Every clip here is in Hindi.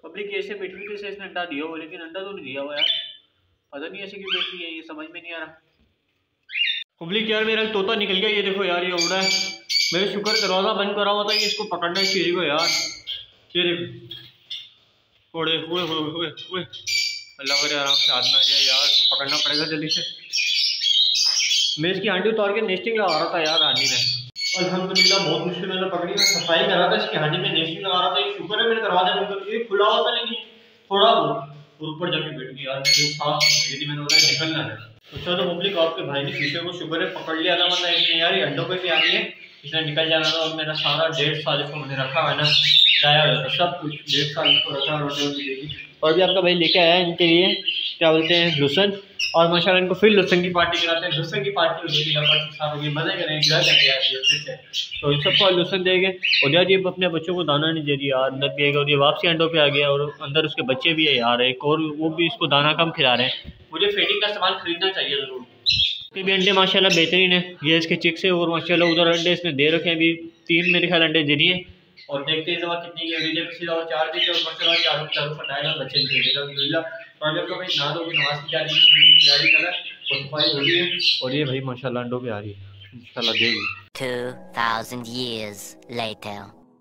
पब्लिक ऐसे बैठ रही थी से इसने अंडा दिया हो, लेकिन अंडा तो नहीं दिया हुआ यार, पता नहीं ऐसे क्यों बैठ रही है, ये समझ में नहीं आ रहा। पब्लिक यार मेरा तोता निकल गया, ये देखो यार, ये उड़ रहा है। मैंने शुक्र दरवाजा बंद करा हुआ था कि इसको पकड़ना है चीरी को यार। ये देखो उड़े हुए हुए हुए हुए, अल्लाह करे आराम से हाथ ना जाए यार, इसको पकड़ना पड़ेगा जल्दी से। मैं इसकी हांडी उतार के नेस्टिंग लगा रहा था यार हांडी में, अल्हम्दुलिल्लाह बहुत मुश्किल में पकड़ी। मैं सफाई कर रहा था इसकी हांडी में, नेस्टिंग लगा रहा था। ये शुक्र है मैंने दरवाजा बंद कर दिया, खुला हुआ था लेकिन थोड़ा बहुत ऊपर जाके बैठ गया यार, मुझे सांस नहीं थी, मैंने बोला निकलना है। तो चलो पब्लिक, आपके भाई ने शीशे को शुक्र है पकड़ लिया था, वरना इसने यार ये अंडों पे भी आ रही है, इसने निकल जाना था। और मेरा सारा 1.5 साल इसको मैंने रखा है ना, लाया हुआ था सब कुछ, 1.5 साल इसको रखा, रोटी वोटी देगी। और भी आपका भाई लेके आया है इनके लिए क्या बोलते हैं लुसन, और माशाल्लाह इनको फिर लुसन की पार्टी कराते हैं। लुसन की पार्टी हो गई, मजे करेंगे, ग्रह करेंगे यार। तो इन सबको लुसन देंगे। और यार ये अपने बच्चों को दाना नहीं दे रही यार, अंदर भी और ये वापसी अंडों पे आ गया, और अंदर उसके बच्चे भी है यार एक, और वो भी इसको दाना कम खिला रहे हैं। मुझे फीडिंग का सामान खरीदना चाहिए ज़रूर। इसके भी अंडे माशाल्लाह बेहतरीन है, ये इसके चिक्स है, और माशाल्लाह उधर अंडे इसने दे रखे हैं, अभी 3 मेरे ख्याल अंडे दे दिए। और देखते हैं इस बार कितनी की अभी किसी और 4 दी थे, और माशाल्लाह चारों फटाएगा, बच्चे निकलेगा। और जब भाई नहा धो के नमाज की तैयारी कर रहा है, और सफाई हो रही है, और ये भाई माशाल्लाह अंडों पे आ रही है, इंशाल्लाह देगी। 2000 years later।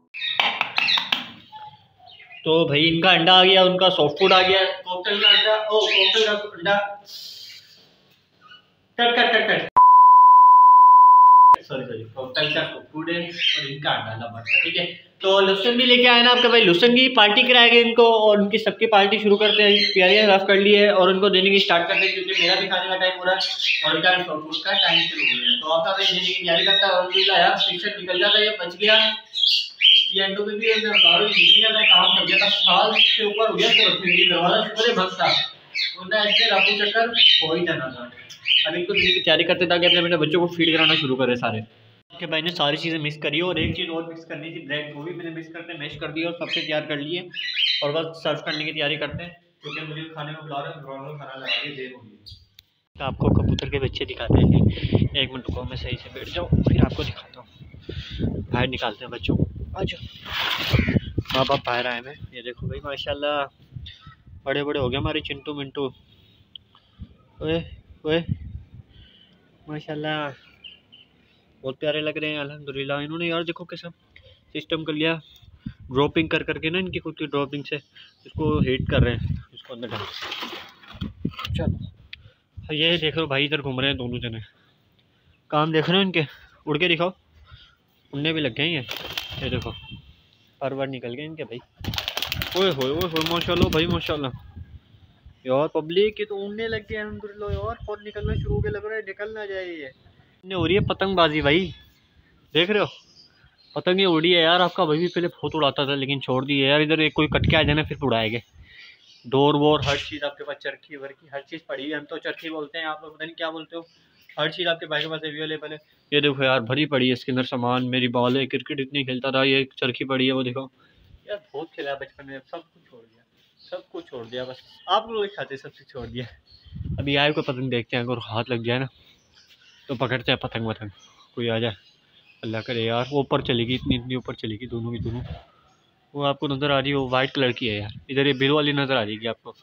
तो भाई इनका अंडा आ गया, उनका सॉफ्ट फूड आ गया, कॉकटेल का अंडा, ओ कॉकटेल का अंडा, cut cut cut cut, sorry cockatiel का सॉफ्ट फूड है, और इनका अंडा लंबा, ठीक है। तो लुसन भी लेके आए ना आपका भाई, लुसन की पार्टी कराएंगे इनको, और उनकी सबकी पार्टी शुरू करते हैं। प्यारियां साफ कर ली है और उनको देने की स्टार्ट करते हैं, क्योंकि मेरा भी खाने का टाइम हो रहा है और इनका सॉफ्ट फूड का टाइम शुरू हो गया। तो आपका भाई देने की तैयारी करता है, और यार शिक्षक निकल जाता है, ये बच गया। ये अंडों में भी मैं बता रहा हूँ, काम कर गया था, साल से ऊपर हो गया तो रखने के दरवाजा शुक्र है बंद था, वरना ऐसे रातों चक्कर हो ही जाना था। अब इनको देने की तैयारी करते ताकि अपने बच्चों को फीड कराना शुरू करे सारे। के भाई ने सारी चीज़ें मिक्स करी, और एक चीज़ और मिक्स करनी थी, ब्रेड, वो भी मैंने मिक्स करके मैश कर दिया और सबसे तैयार कर लिए, और बस सर्व करने की तैयारी करते हैं, क्योंकि मुझे खाने को बुला रहे हैं, खाना लगा के देर होगी। तो आपको कबूतर के बच्चे दिखाते हैं, 1 मिनट को मैं सही से बैठ जाऊँ, फिर आपको दिखाता हूँ। बाहर निकालते हैं बच्चों को, आ जाओ। माँ बाप बाहर आए हैं, ये देखो भाई माशाल्लाह बड़े बड़े हो गए हमारे चिंटू मिंटू, ओए ओए माशाल्लाह बहुत प्यारे लग रहे हैं अल्हम्दुलिल्लाह। इन्होंने यार देखो कैसा सिस्टम कर लिया, ड्रॉपिंग कर करके ना, इनकी खुद की ड्रॉपिंग से इसको हीट कर रहे हैं, इसको अंदर डाल। चलो ये देख लो भाई, इधर घूम रहे हैं दोनों जने, काम देख रहे हो इनके, उड़ के दिखाओ, उड़ने भी लग गए हैं। ये देखो पर निकल गए इनके भाई, ओए होए माशाल्लाह भाई माशाल्लाह। यार पब्लिक ये तो उड़ने लग गए अल्हम्दुलिल्लाह यार, और निकलना शुरू हो गया, लग रहा है निकल ना जाए ये। हो रही है पतंगबाजी भाई, देख रहे हो पतंग ये उड़ी है यार। आपका भाई भी पहले बहुत उड़ाता था, लेकिन छोड़ दी है यार। इधर एक कोई कट के आ जाना फिर उड़ाएंगे, डोर वोर हर चीज़ आपके पास, चरखी वर्खी हर चीज़ पड़ी है। हम तो चरखी बोलते हैं, आप लोग पता नहीं क्या बोलते हो। हर चीज़ आपके भाई के पास अवेलेबल है। ये देखो यार भरी पड़ी है इसके अंदर सामान, मेरी बॉल है, क्रिकेट इतनी खेलता था, ये चरखी पड़ी है, वो देखो यार बहुत खेला बचपन में, सब कुछ छोड़ दिया, सब कुछ छोड़ दिया, बस आप लोग खाते सब कुछ छोड़ दिया। अभी आए को पतंग देखते हैं, अगर हाथ लग जाए ना तो पकड़ते हैं पतंग वतंग, कोई आ जाए अल्लाह करे यार। वो ऊपर चलेगी, इतनी ऊपर चलेगी दोनों की दोनों। वो आपको नज़र आ रही है, वो वाइट कलर की है यार, इधर ये बिल वाली नज़र आ रही है आपको।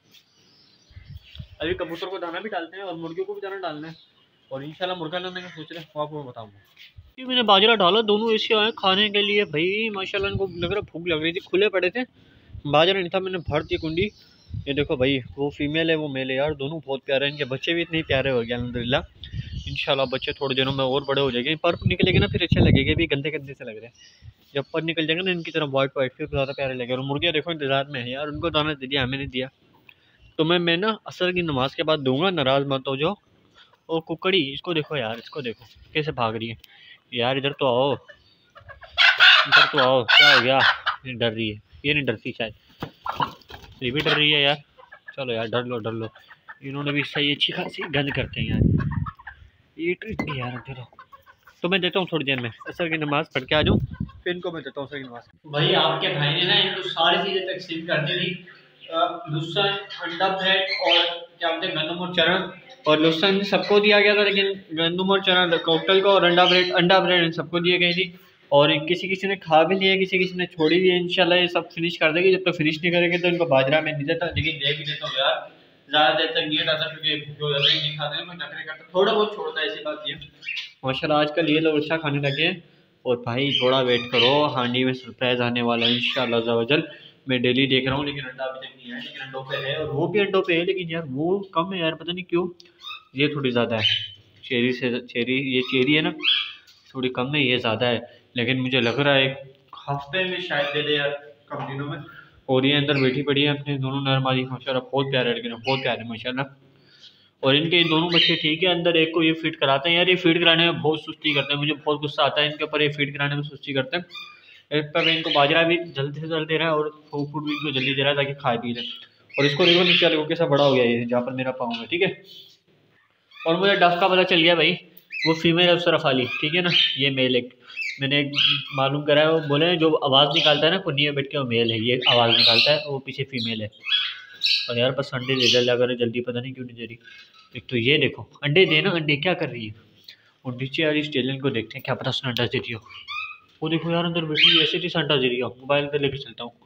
अभी कबूतर को दाना भी डालते हैं और मुर्गियों को भी दाना डालना है, और इंशाल्लाह मुर्गा लाने का सोच रहे हैं, वो आपको बताऊँगा। कि मैंने बाजरा डाला, दोनों ऐसे आए खाने के लिए भाई माशाल्लाह। इनको लग रहा भूख लग रही थी, खुले पड़े थे, बाजरा नहीं था, मैंने भर दी कुंडी। ये देखो भाई वो फीमेल है वो मेल है यार, दोनों बहुत प्यारे हैं। इनके बच्चे भी इतने प्यारे हो गए अल्हम्दुलिल्लाह। इंशाल्लाह बच्चे थोड़े दिनों में और बड़े हो जाएंगे, पर निकलेंगे ना फिर अच्छे लगेंगे, भी गंदे गंदे से लग रहे हैं। जब पर निकल जाएंगे ना इनकी तरफ वाइट वाइट, फिर ज़्यादा प्यारे लगेंगे। और मुर्गियाँ देखो इंतजार में है यार, उनको दाना दे दिया, हमें नहीं दिया। तो मैं ना असर की नमाज के बाद दूंगा, नाराज़ मत हो जाओ। और कुकड़ी इसको देखो यार, इसको देखो कैसे भाग रही है यार। इधर तो आओ, इधर तो आओ, क्या हो गया? ये डर रही है, ये नहीं डरती शायद, ये भी डर रही है यार। चलो यार डर लो डर लो, इन्होंने भी सही अच्छी खासी गंद करते हैं यार, ये ट्रिक नहीं यार। चलो तो मैं देता हूँ थोड़ी देर में, असर की नमाज़ पढ़ के आ जाऊँ, फिर इनको मैं देता हूँ असर की नमाज़। भाई आपके भाई ने ना इनको सारी चीज़ें तकसीम कर दी थी, लुसन, अंडा ब्रेड और क्या बोलते हैं गंदम और चना। और लुसन सबको दिया गया था, लेकिन गंदम और चना कॉकटेल को, और अंडा ब्रेड इन सबको दिए गई थी। और किसी किसी ने खा भी लिया, किसी किसी ने छोड़ी भी है। इंशाल्लाह ये सब फिनिश कर देगी। जब तक फिनिश नहीं करेंगे तो इनको बाजरा में नहीं देता, लेकिन दे भी देता हूँ यार, ज़्यादा देर तक नहीं रहता क्योंकि भूखे हो जाते हैं, नहीं खाते हैं, मैं नखरे करता थोड़ा बहुत छोड़ता है, ऐसी बात ये। माशाल्लाह आजकल ये लोग अच्छा खाने लगे हैं। और भाई थोड़ा वेट करो, हांडी में सरप्राइज आने वाला है इंशाल्लाह ज़वजल। मैं डेली देख रहा हूँ लेकिन अंडा अभी तक नहीं है, लेकिन अंडों पे है, और वो भी अंडों पे है, लेकिन यार वो कम है यार, पता नहीं क्यों, ये थोड़ी ज़्यादा है। चेरी से चेरी, ये चेरी है ना, थोड़ी कम है, ये ज़्यादा है। लेकिन मुझे लग रहा है एक हफ्ते में शायद दे दे यार, कम दिनों में। और ये अंदर बैठी पड़ी है अपने दोनों नरमादी, माशाल्लाह बहुत प्यारे, लेकिन बहुत प्यारे माशाल्लाह। और इनके दोनों बच्चे ठीक है अंदर, एक को ये फीड कराते हैं यार, ये फीड कराने में बहुत सुस्ती करते हैं, मुझे बहुत गुस्सा आता है इनके ऊपर, ये फीड कराने में सुस्ती करते हैं। एक पर इनको बाजरा भी जल्दी से जल्दी दे रहा है और फूड भी इनको जल्दी दे रहा है ताकि खाए पी ले। और इसको देखो नीचे वाले को कैसा बड़ा हो गया ये, जहाँ पर मेरा पाँव है, ठीक है। और मुझे डफ का पता चल गया भाई, वो फीमेल है उसरफ वाली, ठीक है ना, ये मेल एक मैंने मालूम करा है। वो बोले जो आवाज़ निकालता है ना कुन्नी में बैठ के, वो मेल है, ये आवाज़ निकालता है, वो पीछे फीमेल है। और यार बस अंडे दे दे लगा रहे जल्दी, पता नहीं क्यों नहीं दे रही। एक तो ये देखो अंडे देना, अंडे क्या कर रही है। और नीचे यार इस टेलन को देखते हैं, क्या पता उसने अंडा दे दिया। वो देखो यार अंदर बैठी हुई, ऐसे थी अंडा दे दिया। मोबाइल पे लेके चलता हूँ,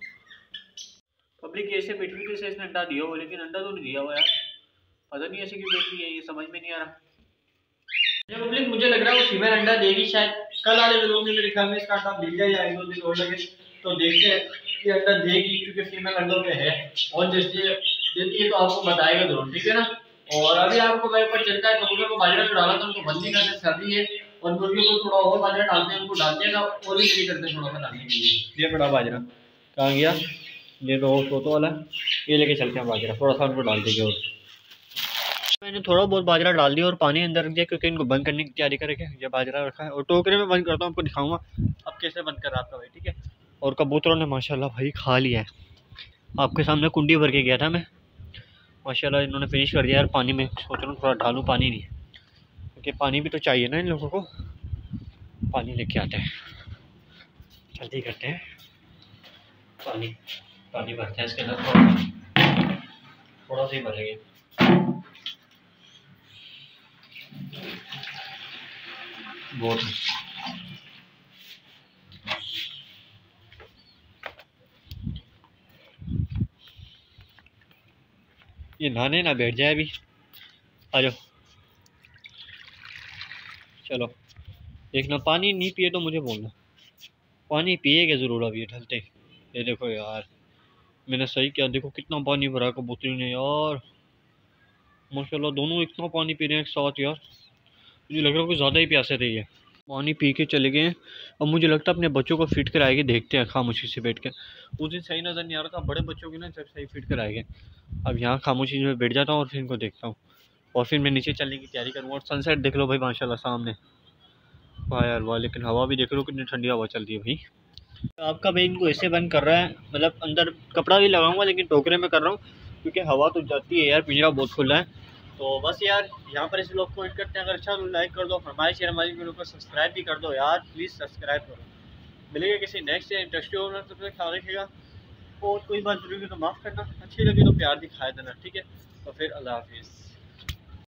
पब्लिक ऐसे बैठी हुई थी, इसने अंडा दिया हो, लेकिन अंडा तो नहीं दिया हुआ यार, पता नहीं ऐसे क्यों बैठ रही है, ये समझ में नहीं आ रहा। पब्लिक मुझे लग रहा है वो फीमेल अंडा देगी शायद, कल वाले लोगों ने मेरे ख्याल में इसका अंडा मिल जाए या 1-2 दिन और लगे तो देखते हैं कि अंडा देगी, क्योंकि फीमेल अंडों पे है। और जैसे देती है तो आपको बताएगा जरूर, ठीक है ना। और अभी आपको मेरे ऊपर चलता है, कबूतर को बाजरा जो डाला था उनको बंद नहीं करते, सर्दी है, और मुर्गियों को थोड़ा और बाजरा डालते हैं, उनको डालते हैं ना, और भी देरी करते हैं थोड़ा सा डालने के लिए। ये बड़ा बाजरा कहाँ गया, ये तो सोतो वाला है, ये लेके चलते हैं बाजरा, थोड़ा सा उनको डाल देंगे। और मैंने थोड़ा बहुत बाजरा डाल दिया और पानी अंदर रख दिया, क्योंकि इनको बंद करने की तैयारी करेंगे। ये बाजरा रखा है और टोकरे में बंद करता हूँ, आपको दिखाऊंगा अब कैसे बंद कर रहा आपका भाई, ठीक है। और कबूतरों ने माशाल्लाह भाई खा लिया है, आपके सामने कुंडी भर के गया था मैं, माशाल्लाह इन्होंने फिनिश कर दिया यार। पानी में सोच रहा हूँ थोड़ा डालूँ, पानी नहीं, क्योंकि पानी भी तो चाहिए ना इन लोगों को। पानी लेके आते हैं, जल्दी करते हैं, पानी पानी भरते हैं इसके अंदर, थोड़ा सा ही भरेंगे। बहुत ये नहाने ना बैठ जाए अभी, आ जाओ चलो। देखना पानी नहीं पिए तो मुझे बोलना, पानी पिएगा ज़रूर अब ये ढलते। ये देखो यार मैंने सही किया, देखो कितना पानी भरा कबूतरी ने यार, माशाल्लाह दोनों इतना पानी पी रहे हैं एक साथ यार। मुझे लग रहा है कुछ ज़्यादा ही प्यासे थे ये, पानी पी के चले गए हैं। अब मुझे लगता है अपने बच्चों को फिट कराएंगे, देखते हैं खामोशी से बैठ के। उस दिन सही नज़र नहीं आ रहा था, बड़े बच्चों की ना जब सही फिट कराएंगे। अब यहाँ खामोशी में बैठ जाता हूँ और फिर इनको देखता हूँ, और फिर मैं नीचे चलने की तैयारी करूँगा। और सनसेट देख लो भाई माशाल्लाह सामने, वाह यार वाह, लेकिन हवा भी देख लो कितनी ठंडी हवा चल रही है भाई। आपका भाई इनको ऐसे बंद कर रहा है, मतलब अंदर कपड़ा भी लगाऊंगा लेकिन टोकरे में कर रहा हूँ, क्योंकि हवा तो जाती है यार, पिंजरा बहुत खुला है। तो बस यार यहाँ पर इस लोग को एंड करते हैं। अगर अच्छा तो लाइक कर दो, हमारे शेयर हमारी वीडियो को सब्सक्राइब भी कर दो यार, प्लीज़ सब्सक्राइब करो। मिलेगा किसी नेक्स्ट या इंटरेस्टिंग होना, तो फिर ख्याल रखिएगा। और कोई बात जरूरी तो माफ़ करना, अच्छी लगी तो प्यार दिखाए देना, ठीक है। तो फिर अल्लाह हाफिज़।